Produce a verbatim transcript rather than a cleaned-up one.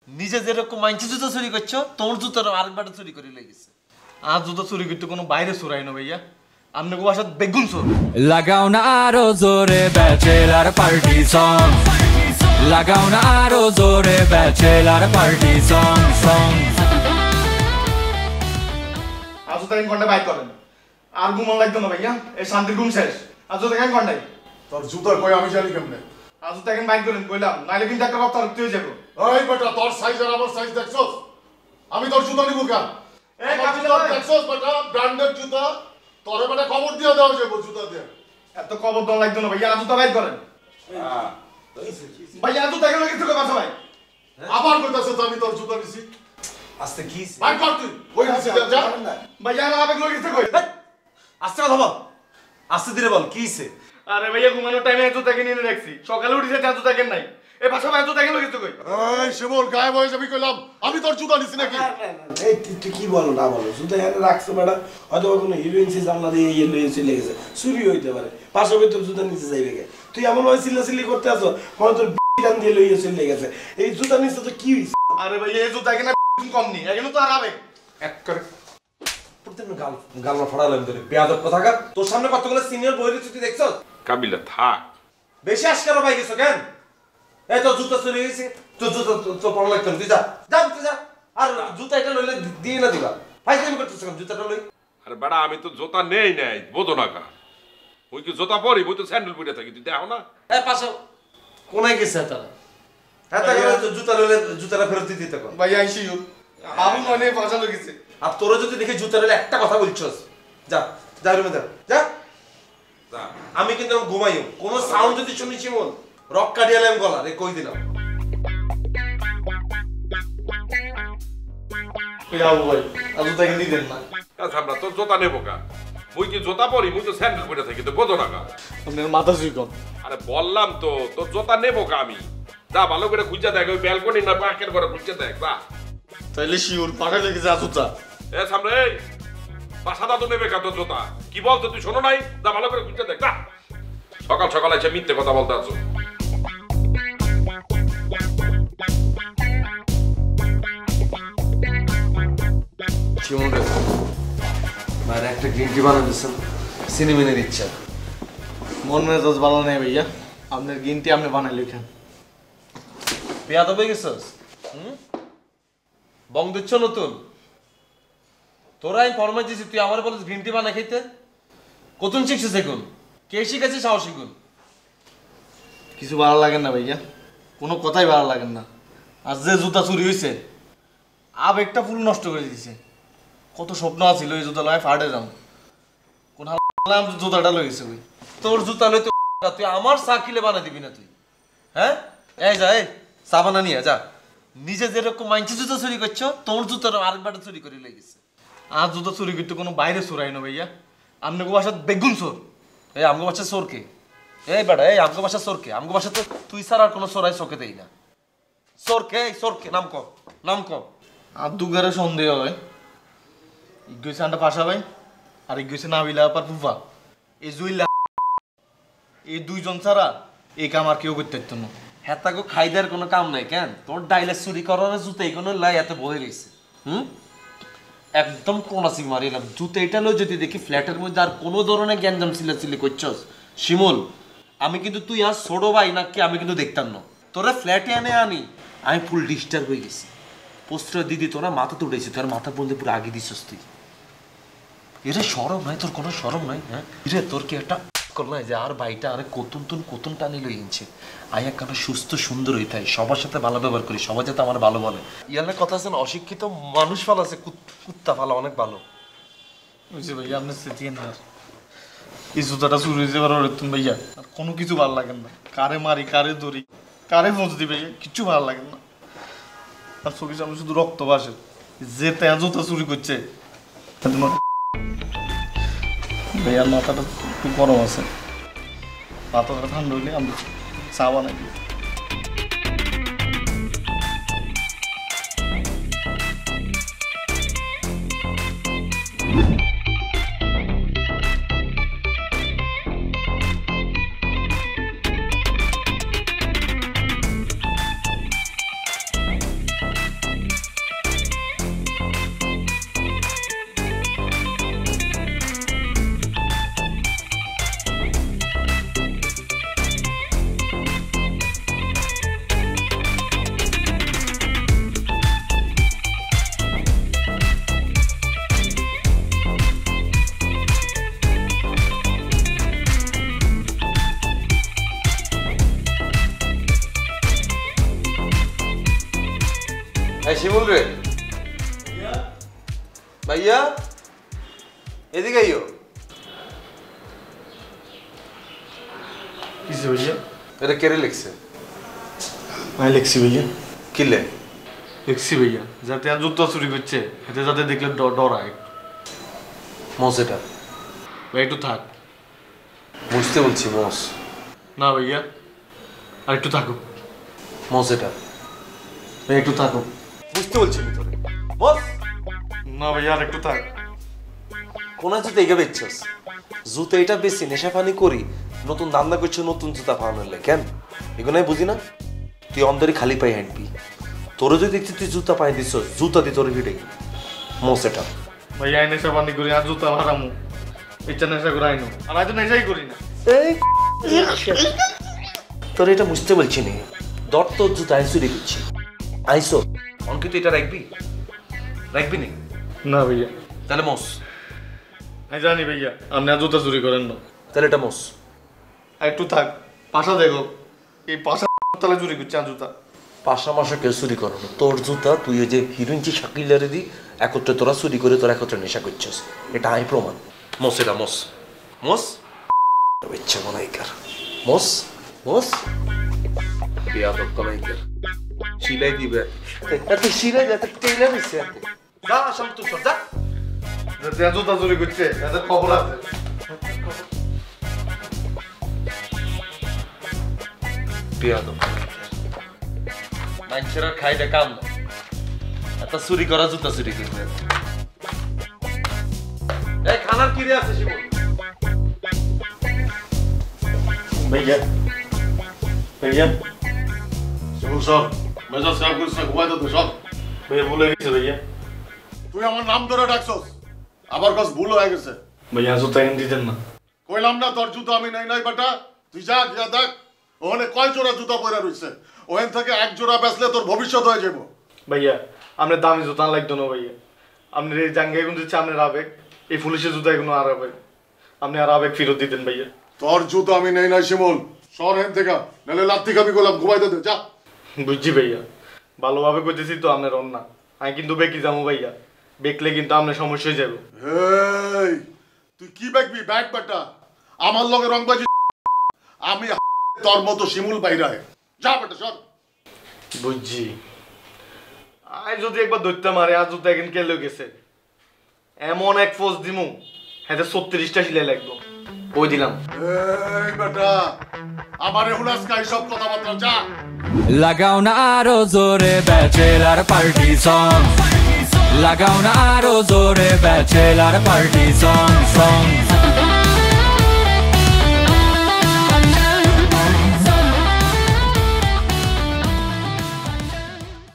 নিজে যেরকম মাইনছে জুতো চুরি করছো তোর জুতোর আরেকবার চুরি করে লেগেছে। আর জুতো চুরি করতে কোনো বাইরে চুরাই না ভাইয়া, আপনাকে বাসার বেগুন চোর। লাগাও না আরো জোরে ব্যাচেলার পার্টি সং, লাগাও না আরো জোরে ব্যাচেলার পার্টি সং সং। আজ তো তিন ঘন্টা বাইক করেন, আর ঘুমন লাগতো না ভাইয়া, এই শান্তির ঘুম শেষ। আজ তো তিন ঘন্টায় তোর জুতোর কই আমি জানি কেমনে। আজ তো এখন বাইক করেন কইলাম, নাইলে কিন্তু একটা কথা রক্ত হয়ে যাবো। ওই বেটা তোর সাইজ আর আমার সাইজ দেখছস? আমি তোর জুতো নিব কেন? এই কাবিলা দেখছস বেটা ব্র্যান্ডেড জুতো, তোরে বেটা খবর দিয়া দাও যে জুতো দিয়ে। এত খবর দন লাগতো না ভাইয়া, আজ তো বাইক করেন। হ্যাঁ ভাইয়া আজ তো দেখেন কিছু কথা ভাই। আবার কইতাছস আমি তোর জুতো নিছি। আস্তে কি বাইক কর তুই। ওই নিছি যা। ভাইয়া না আবেগ লোক কিছু কই। আস্তে কথা বল, আস্তে ধীরে বল কি হইছে? আরে ভাইয়া ঘুমানোর টাইমে এত তাকে নিয়ে রাখছি, সকালে উঠেছে এত তাকে নাই। এই পাশা ভাই এত তাকে লোক কিছু কই। এই শিমুল গায়েব হয়ে যাবি কইলাম, আমি তোর জুতো নিছি নাকি? এই তুই কি বলো না বলো, জুতো এখানে রাখছো বেটা, হয়তো কোনো হিরোইন সে জানলা দিয়ে ইয়ে লয়ে চলে গেছে, চুরি হইতে পারে। পাশা ভাই তোর জুতো নিচে যাইবে কে? তুই এমন ভাবে চিল্লাচিল্লি করতে আছো মনে তোর টান দিয়ে লইয়ে চলে গেছে। এই জুতা নিচে তো কি হইছে? আরে ভাইয়া এই জুতা কিনা কম নি, এখানে তো আর আবেগ এক করে প্রত্যেক গাল গাল না ফড়ালাম তোরে বেয়াদব কথাকার। তোর সামনে কতগুলো সিনিয়র বইরে তুই দেখছস? কাবিলা থাক, বেশি আজকারও পাই গেছো কেন? এই তোর জুতা চুরি হয়েছে, তোর জুতা তো পড়া লাগতো তুই যা যা তুই যা। আর জুতা এটা লইলে দিয়ে না দিবা, ভাই তুমি করতেছ কেন জুতাটা লই? আরে বেড়া আমি তো জোতা নেই নাই বোঝো না কা, ওই কি জোতা পরি বই তো স্যান্ডেল পরে থাকি, তুই দেখো না? এই পাশে কোনায় গেছে তারা? হ্যাঁ তাই জুতা লইলে জুতাটা ফেরত দিয়ে দিতে কর। ভাইয়া আইসি ইউ আবু মনে পাশা লোক গেছে। আর তোরা যদি দেখে জুতা লইলে একটা কথা বলছস, যা যা রুমে যা যা। আমি কিন্তু ঘুমাইও, কোনো সাউন্ড যদি শুনি চিমন রক কাটিয়ালাম গলা রে কই দিলাম। আবু ভাই আজ তাকে দিবেন না। আচ্ছা আমরা তোর জোতা নেবো কা, মুই কি জোতা পরি মুই তো স্যান্ডেল পরে থাকি, তো বোঝো না কা? আপনার মাথা সুইকন। আরে বললাম তো তোর জোতা নেবো কা আমি, যা ভালো করে খুঁজে দেখ ওই ব্যালকনি না পাকের ঘরে খুঁজে দেখ যা। তাইলে শিওর পাকা লেগেছে আজুতা। এ সামনে এই বাসা দাদু নেবে কা তোর জোতা, কি বলতো তুই শোনো নাই? যা ভালো করে খুঁজে দেখ যা। সকাল সকাল এসে মিথ্যে কথা বলতে আছো। বাইরে একটা গ্রিন টি বানাই দিচ্ছেন, সিনেমিনের ইচ্ছা। মন মেজাজ ভালো নেই ভাইয়া, আপনার গ্রিন টি আপনি বানাই লিখেন। পেয়াদ হয়ে গেছস? হুম বং দিচ্ছ নতুন? তোরা আমি ফরমাই দিছি, তুই আমার বলিস গ্রিন টি বানাই খাইতে? কতক্ষণ শিখছিস এখন? কে শিখেছিস সাহস শিখুন? কিছু ভালো লাগে না ভাইয়া, কোনো কথাই ভালো লাগে না। আর যে জুতা চুরি হয়েছে আবেগটা ফুল নষ্ট করে দিয়েছে। কত স্বপ্ন আছিল এই জুতা লয় ফাটে যাম, কোন জুতাটা লইছে ওই তোর জুতা লইতে তুই আমার সাকিলে বানাই দিবি না তুই? হ্যাঁ এই যা, এই চা বানা নিয়ে যা। নিজে যেরকম মাইনছে জুতো চুরি করছো তোর জুতোর আরেকবার চুরি করে লেগেছে। আর জুতা চুরি করতে কোনো বাইরে চোরাই না ভাইয়া, আপনাকে বাসার বেগুন চোর। এই আমগো বাসা চোর কে? এই বেটা এই আমগো বাসা চোর কে? আমগো বাসা তো তুই ছাড়া আর কোনো চোরাই চোখে দেই না। চোর কে? এই চোর কে? নাম কর, নাম কর। আর দুগারে সন্দেহ হয়, ইগেছে আন্ডা পাশা ভাই আর ইগেছে নাবিলা আপার ফুফা। এই জুইলা এই দুইজন ছাড়া এই কাম আর কেউ করতে পারত না। হ্যাঁ তাকে খাই দেওয়ার কোনো কাম নাই কেন? তোর ডাইলে চুরি করার জুতো এইগুলো লাই এত বয়ে রয়েছে। হুম একদম কোনাসি মারিলাম জুতো এটা লো। যদি দেখি ফ্ল্যাটের মধ্যে আর কোনো ধরনের গ্যাঞ্জাম চিল্লাচিল্লি করছস শিমুল, আমি কিন্তু তুই আর ছোট ভাই নাকি আমি কিন্তু দেখতাম না। তোরা ফ্ল্যাটে আনে আনি আমি ফুল ডিস্টার্ব হয়ে গেছি। পোস্টার দিদি তোরা মাথা তো উঠেছি, তোর মাথার মধ্যে পুরো আগে দিছস তুই। এরে সরম নাই তোর, কোনো সরম নাই? হ্যাঁ রে তোর কি একটা করলাই যে আর ভাইটা আরে কতুন তুন কতুন টানি লই ইনছে আয়া কেন সুস্থ সুন্দর হইতে হয়, সবার সাথে ভালো ব্যবহার করি, সবাই যাতে আমার ভালো বলে। ইয়ার কথা আছে না, অশিক্ষিত মানুষ ভালো আছে কুত্তা ভালো অনেক ভালো। বুঝছি ভাইয়া আপনি চেতিয়েন না, এই জুতাটা চুরি হয়েছে এবার তুমি ভাইয়া আর কোনো কিছু ভালো লাগে না। কারে মারি কারে ধরি কারে ফোঁজ দিবে কিচ্ছু ভালো লাগে না। আর চোখের সামনে শুধু রক্ত ভাসে, যে তেয়া জুতা চুরি করছে। ভাইয়ার মাথাটা একটু গরম আছে, মাথাটা ঠান্ডা হইলে আমি চা বানাই দিই। এই শিমুল রে ভাইয়া এদিকে আইও। কিসে ভাইয়া? এটা কেড়ে লিখছে? আমি লিখছি ভাইয়া। কিলে লিখছি ভাইয়া যাতে আর জুতো চুরি করছে এতে যাতে দেখলে ডরায়। মস এটা ভাই একটু থাক। বুঝতে বলছি মস। না ভাইয়া আর একটু থাকো। মস এটা ভাই একটু থাকো। বুঝতে বলছি তোরে মস। না ভাইয়া আর একটু থাক। কোন জুতো এগা বেচছস? জুতো এটা বেশি নেশা পানি করি নতুন দান্দা করছো নতুন জুতা পাওয়ানোর কেন এগুলো বুঝি না। তুই অন্দরে খালি পাই হ্যান্ডবি তোরে যদি দেখছি তুই জুতা পাই দিছ জুতা দি তোর ভিড়ে মস এটা। ভাইয়া এই নেশা পানি করি আর জুতা হারামু ইচ্ছা নেশা করে আইনো আর আজ নেশাই করি না। এই তোর এটা বুঝতে বলছি নি দর তোর জুতা আই চুরি করছি আইসো অঙ্কিত এটা রাখবি রাখবি নি? না ভাইয়া। তাহলে মস। আমি জানি ভাইয়া আপনি আর জুতা চুরি করেন না। তাহলে এটা মস। আর একটু থাক। পাশা দেখো এই পাশা তালে চুরি করছে আর জুতা। পাশা মাসে কেউ চুরি করো না তোর জুতা তুই ওই যে হিরোইনচি শাকিলারে দি একত্রে তোরা চুরি করে তোরা একত্রে নেশা করছিস এটা আই প্রমাণ। মস এটা মস মস ইচ্ছা মনাইকার মস মস বিয়াদব কনাইকার শিলাই দিবে এত শিলাই যাতে টেইলার হইছে এত যা আসাম তুই সব যা। যাতে আর জুতা চুরি করছে এদের খবর আছে। বিয়াদব মানুষের খাইতে কাম না এত চুরি করা জুতা চুরি করবে। এই খানার কিরে আছে শিমুল? ভাইয়া ভাইয়া শিমুল সর মেজাজ খারাপ করিস না ঘুমাই তো তুই সর। ভাইয়া ভুলে গেছে ভাইয়া। তুই আমার নাম ধরে ডাকছস আবার কাজ ভুল হয়ে গেছে। ভাইয়া জুতা এনে দিতেন না। কইলাম না তোর জুতো আমি নাই নাই বেটা তুই যা গিয়া দেখ ওখানে কয় জোড়া জুতা পরে রইছে ওখান থেকে এক জোড়া বেচলে তোর ভবিষ্যৎ হয়ে যাবো। ভাইয়া আপনার দামি জুতা লাগতো না ভাইয়া। আপনার এই জাঙ্গাই গুণ দিচ্ছে আপনার আবেগ এই পুলিশের জুতা এগুলো আর আবেগ আপনি আর আবেগ ফেরত দিতেন ভাইয়া। তোর জুতো আমি নেই নাই শিমুল সর হেন থেকে নাহলে লাত্তি খাবি গোলাম ঘুমাইতে দে যা। বুঝছি ভাইয়া ভালোভাবে করতেছি তো আপনার অন্যা আমি কিন্তু বেকি যাবো ভাইয়া বেকলে কিন্তু আপনার সমস্যা হয়ে যাবে। এই তুই কি দেখবি ব্যাগ বেটা আমার লগে রংবাজি আমি তোর মতো শিমুল বাইরে যা বেটা সর। বুঝছি আজ যদি একবার দৈত্যা মারে আজ জুতা এখন কে লোক গেছে এমন এক ফোজ দিমু হ্যাঁ ছত্রিশটা সিলাই লাগবো ওই দিলাম। এই বেটা আমারে হুলাস কাই সব কথাবার্তা যা লাগাও না আরো জোরে ব্যাচেলার পার্টি সং লাগাও না আরো জোরে ব্যাচেলার পার্টি সং সং